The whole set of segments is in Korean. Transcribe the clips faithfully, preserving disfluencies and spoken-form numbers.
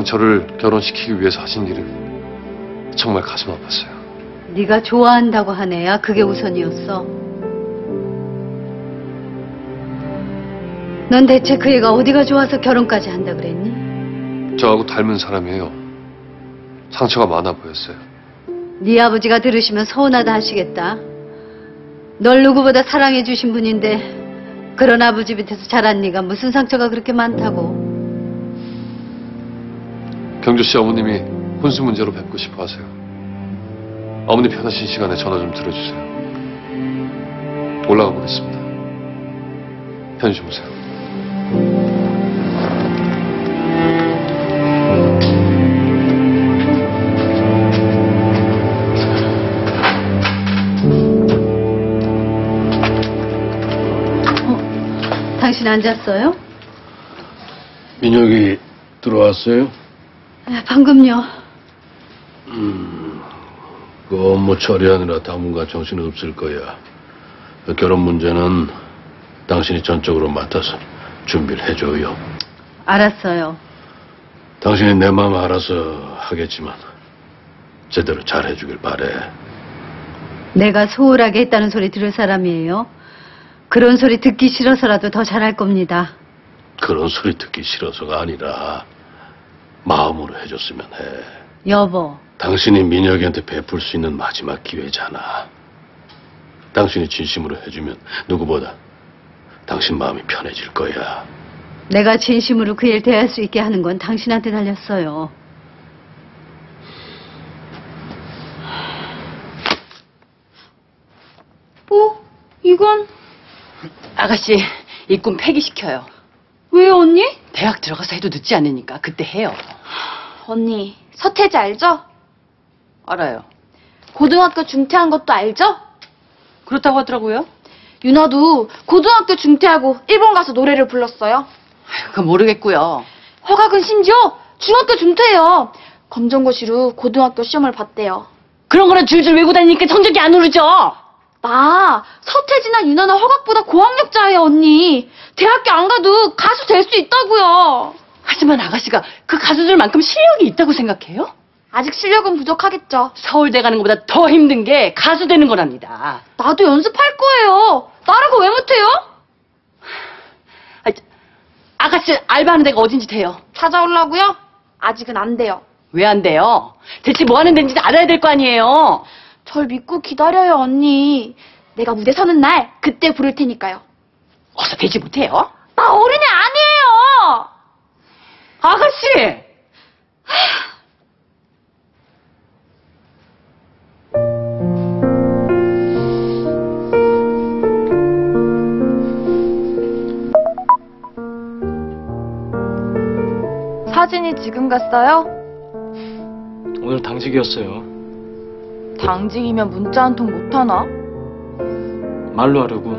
저를 결혼시키기 위해서 하신 일은 정말 가슴 아팠어요. 네가 좋아한다고 하네야 그게 우선이었어. 넌 대체 그 애가 어디가 좋아서 결혼까지 한다 그랬니? 저하고 닮은 사람이에요. 상처가 많아 보였어요. 네 아버지가 들으시면 서운하다 하시겠다. 널 누구보다 사랑해 주신 분인데 그런 아버지 밑에서 자란 네가 무슨 상처가 그렇게 많다고. 경조 씨 어머님이 혼수 문제로 뵙고 싶어 하세요. 어머니 편하신 시간에 전화 좀 들어주세요. 올라가 보겠습니다. 편히 주무세요. 어, 당신 안 잤어요? 민혁이 들어왔어요? 아, 방금요. 음, 그 업무 처리하느라 당분간 정신 없을 거야. 결혼 문제는 당신이 전적으로 맡아서 준비를 해줘요. 알았어요. 당신이 내 마음 알아서 하겠지만 제대로 잘 해주길 바래. 내가 소홀하게 했다는 소리 들을 사람이에요. 그런 소리 듣기 싫어서라도 더 잘할 겁니다. 그런 소리 듣기 싫어서가 아니라 마음으로 해줬으면 해. 여보. 당신이 민혁이한테 베풀 수 있는 마지막 기회잖아. 당신이 진심으로 해주면 누구보다 당신 마음이 편해질 거야. 내가 진심으로 그 일 대할 수 있게 하는 건 당신한테 달렸어요. 어? 이건? 아가씨, 입금 폐기시켜요. 왜요, 언니? 대학 들어가서 해도 늦지 않으니까 그때 해요. 언니, 서태지 알죠? 알아요. 고등학교 중퇴한 것도 알죠? 그렇다고 하더라고요. 윤아도 고등학교 중퇴하고 일본 가서 노래를 불렀어요. 아유, 그건 모르겠고요. 허각은 심지어 중학교 중퇴해요. 검정고시로 고등학교 시험을 봤대요. 그런 거는 줄줄 외고 다니니까 성적이 안 오르죠. 나 서태지나 윤아나 허각보다 고학력자예요, 언니. 대학교 안 가도 가수 될 수 있다고요. 하지만 아가씨가 그 가수들만큼 실력이 있다고 생각해요? 아직 실력은 부족하겠죠. 서울대 가는 것보다 더 힘든 게 가수 되는 거랍니다. 나도 연습할 거예요. 나라고 왜 못해요? 아, 아가씨 알바하는 데가 어딘지 돼요? 찾아오려고요? 아직은 안 돼요. 왜 안 돼요? 대체 뭐 하는 데인지 알아야 될 거 아니에요? 절 믿고 기다려요, 언니. 내가 무대 서는 날 그때 부를 테니까요. 어서 되지 못해요? 나 어린애 아니에요. 아가씨! 사진이 지금 갔어요? 오늘 당직이었어요. 당직이면 문자 한 통 못하나? 말로 하려고.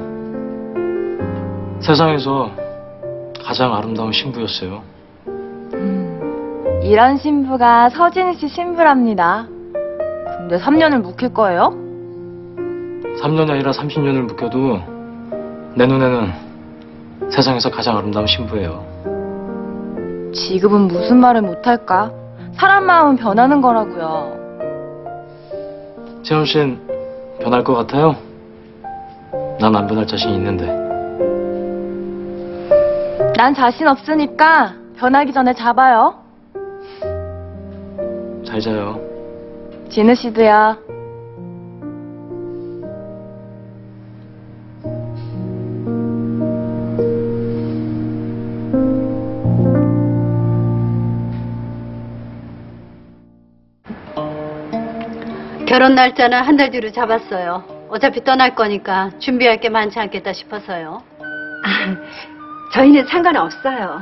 세상에서 가장 아름다운 신부였어요. 음, 이런 신부가 서진희 씨 신부랍니다. 근데 삼 년을 묵힐 거예요? 삼 년이 아니라 삼십 년을 묵혀도 내 눈에는 세상에서 가장 아름다운 신부예요. 지금은 무슨 말을 못할까? 사람 마음은 변하는 거라고요. 채원 씨는 변할 것 같아요? 난 안 변할 자신이 있는데. 난 자신 없으니까 변하기 전에 잡아요. 잘 자요. 진우 씨도요. 결혼 날짜는 한 달 뒤로 잡았어요. 어차피 떠날 거니까 준비할 게 많지 않겠다 싶어서요. 아, 저희는 상관없어요.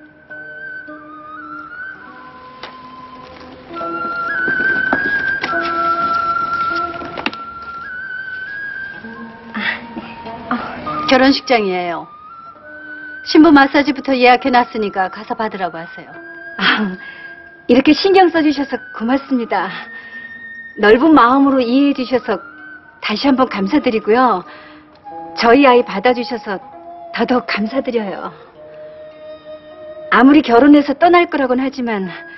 결혼식장이에요. 신부 마사지부터 예약해놨으니까 가서 받으라고 하세요. 아, 이렇게 신경 써주셔서 고맙습니다. 넓은 마음으로 이해해 주셔서 다시 한번 감사드리고요. 저희 아이 받아주셔서 더더욱 감사드려요. 아무리 결혼해서 떠날 거라고는 하지만